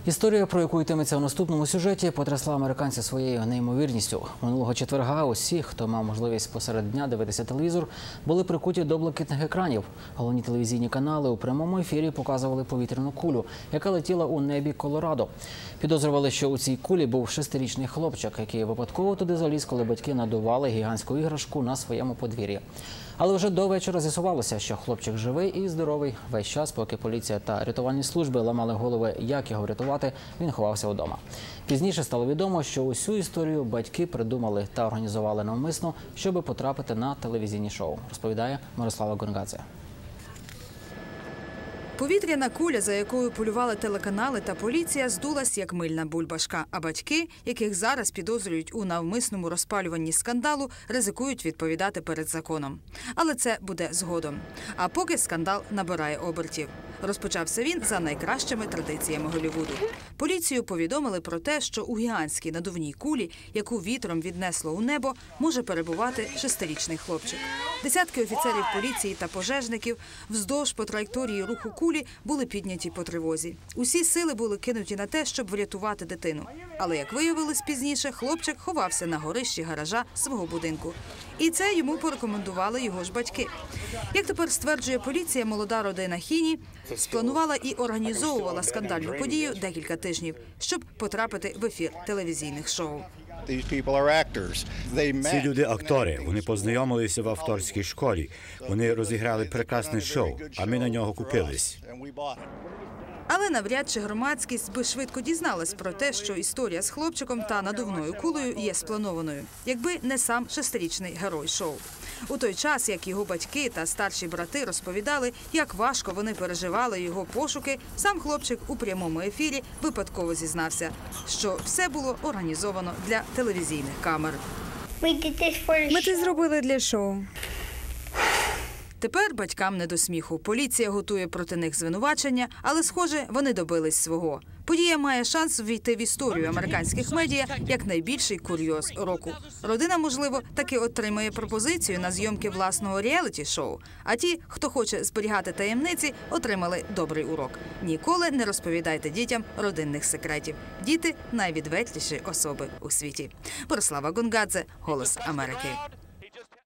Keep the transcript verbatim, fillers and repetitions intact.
Історія, про яку йтиметься в наступному сюжеті, потрясла американців своєю неймовірністю. Минулого четверга усі, хто мав можливість посеред дня дивитися телевізор, були прикуті до блакитних екранів. Головні телевізійні канали у прямому ефірі показували повітряну кулю, яка летіла у небі Колорадо. Підозрювали, що у цій кулі був шестирічний хлопчик, який випадково туди заліз, коли батьки надували гігантську іграшку на своєму подвір'ї. Але вже до вечора з'ясувалося, що хлопчик живий і здоровий. Весь час, поки поліція та рятувальні служби ламали голови, як його врятувати, він ховався вдома. Пізніше стало відомо, що усю історію батьки придумали та організували навмисно, щоб потрапити на телевізійні шоу, розповідає Мирослава Гонгадзе. Повітряна куля, за якою полювали телеканали та поліція, здулась як мильна бульбашка. А батьки, яких зараз підозрюють у навмисному розпалюванні скандалу, ризикують відповідати перед законом. Але це буде згодом. А поки скандал набирає обертів. Розпочався він за найкращими традиціями Голлівуду. Поліцію повідомили про те, що у гігантській надувній кулі, яку вітром віднесло у небо, може перебувати шестирічний хлопчик. Десятки офіцерів поліції та пожежників вздовж по траєкторії руху кулі були підняті по тривозі. Усі сили були кинуті на те, щоб врятувати дитину. Але, як виявилось пізніше, хлопчик ховався на горищі гаража свого будинку. І це йому порекомендували його ж батьки. Як тепер стверджує поліція, молода родина Хіні спланувала і організовувала скандальну подію декілька тижнів, щоб потрапити в ефір телевізійних шоу. Ці люди – актори. Вони познайомилися в акторській школі. Вони розіграли прекрасне шоу, а ми на нього купились. Але навряд чи громадськість би швидко дізналась про те, що історія з хлопчиком та надувною кулею є спланованою, якби не сам шестирічний герой шоу. У той час, як його батьки та старші брати розповідали, як важко вони переживали його пошуки, сам хлопчик у прямому ефірі випадково зізнався, що все було організовано для телевізійних камер. Ми це зробили для шоу. Тепер батькам не до сміху. Поліція готує проти них звинувачення, але, схоже, вони добились свого. Подія має шанс ввійти в історію американських медіа як найбільший курйоз року. Родина, можливо, таки отримає пропозицію на зйомки власного реаліті-шоу. А ті, хто хоче зберігати таємниці, отримали добрий урок. Ніколи не розповідайте дітям родинних секретів. Діти – найвідвертіші особи у світі. Мирослава Гонгадзе, «Голос Америки».